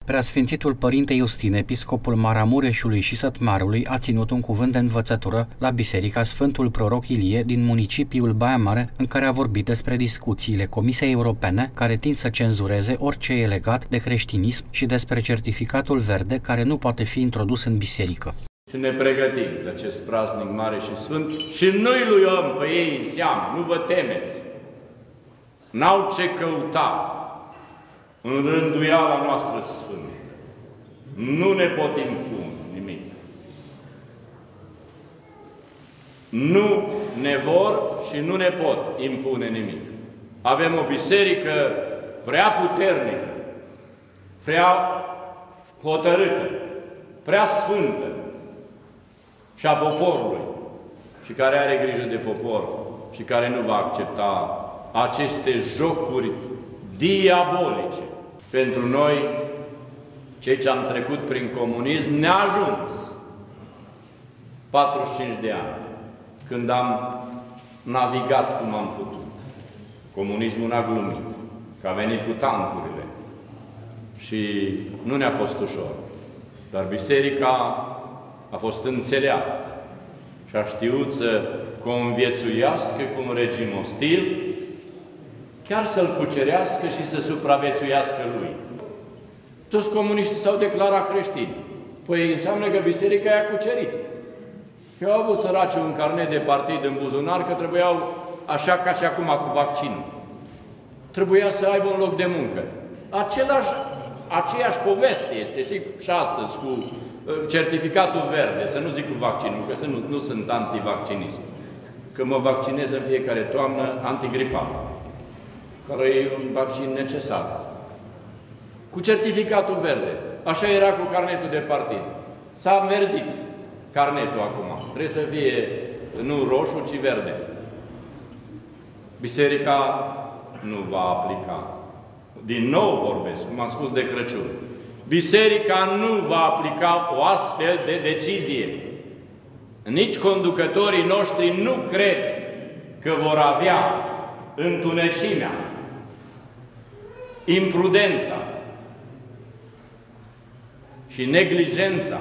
Preasfințitul Părinte Iustin, episcopul Maramureșului și Sătmarului, a ținut un cuvânt de învățătură la Biserica Sfântul Proroc Ilie din municipiul Baia Mare, în care a vorbit despre discuțiile Comisiei Europene care tind să cenzureze orice e legat de creștinism și despre certificatul verde care nu poate fi introdus în biserică. Și ne pregătim de acest praznic mare și sfânt și nu-i luăm pe ei în seamă, nu vă temeți. N-au ce căuta în rânduiala noastră sfântă. Nu ne pot impune nimic. Nu ne vor și nu ne pot impune nimic. Avem o biserică prea puternică, prea hotărâtă, prea sfântă și a poporului și care are grijă de popor și care nu va accepta aceste jocuri diabolice. Pentru noi, cei ce am trecut prin comunism, ne-a ajuns 45 de ani, când am navigat cum am putut. Comunismul n-a glumit, că a venit cu tancurile și nu ne-a fost ușor. Dar biserica a fost înțeleaptă și a știut să conviețuiască cu un regim ostil, chiar să-l cucerească și să supraviețuiască lui. Toți comuniștii s-au declarat creștini. Păi înseamnă că biserica i-a cucerit. Eu au avut săracii un carnet de partid în buzunar, că trebuiau, așa ca și acum cu vaccinul, trebuia să aibă un loc de muncă. Aceeași poveste este și astăzi cu certificatul verde, să nu zic cu vaccinul, că nu sunt antivaccinist. Că mă vaccinez în fiecare toamnă antigripal, care e un vaccin necesar. Cu certificatul verde. Așa era cu carnetul de partid. S-a înverzit carnetul acum. Trebuie să fie nu roșu, ci verde. Biserica nu va aplica. Din nou vorbesc, cum am spus de Crăciun. Biserica nu va aplica o astfel de decizie. Nici conducătorii noștri nu cred că vor avea întunecimea, imprudența și neglijența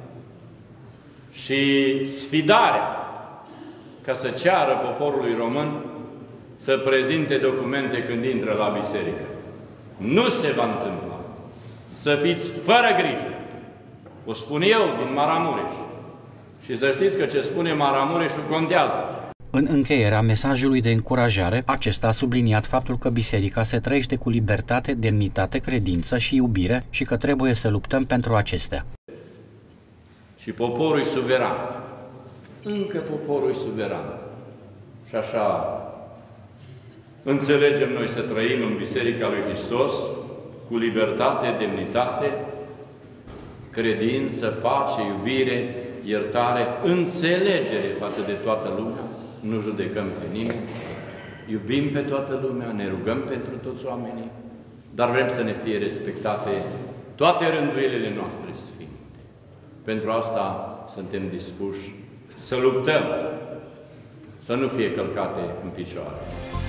și sfidarea ca să ceară poporului român să prezinte documente când intră la biserică. Nu se va întâmpla. Să fiți fără grijă. O spun eu din Maramureș. Și să știți că ce spune Maramureșul contează. În încheierea mesajului de încurajare, acesta a subliniat faptul că biserica se trăiește cu libertate, demnitate, credință și iubire și că trebuie să luptăm pentru acestea. Și poporul e suveran. Încă poporul e suveran. Și așa înțelegem noi să trăim în Biserica lui Hristos cu libertate, demnitate, credință, pace, iubire, iertare, înțelegere față de toată lumea. Nu judecăm pe nimeni, iubim pe toată lumea, ne rugăm pentru toți oamenii, dar vrem să ne fie respectate toate rânduielile noastre sfinte. Pentru asta suntem dispuși să luptăm, să nu fie călcate în picioare.